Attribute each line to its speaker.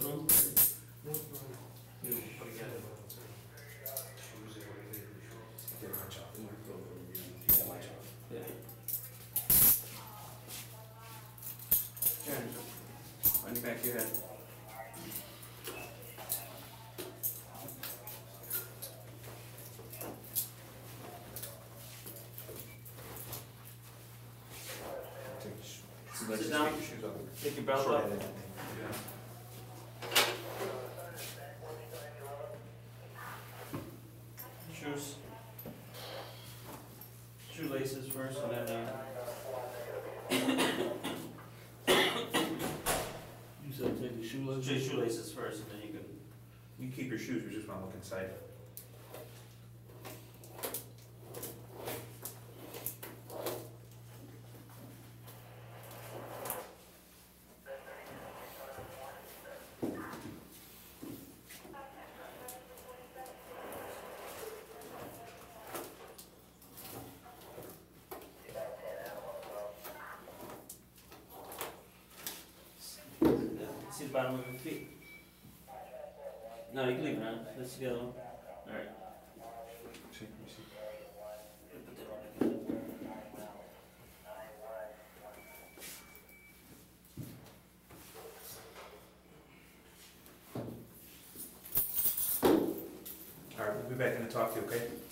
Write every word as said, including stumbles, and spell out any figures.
Speaker 1: through them? Yeah. Turn. On your back of your head. Sit down. Take your belt up. Yeah. Shoes. Shoelaces first, and then. Uh,
Speaker 2: You said take the shoelaces?
Speaker 1: Take shoelaces first, and then you can.
Speaker 3: You keep your shoes, we just want to look inside.
Speaker 1: See the bottom of your feet? No, you can leave it on. Let's go. Alright.
Speaker 3: See, let me see.
Speaker 1: Put that on again.
Speaker 3: All right, we'll be back in to talk to you, okay?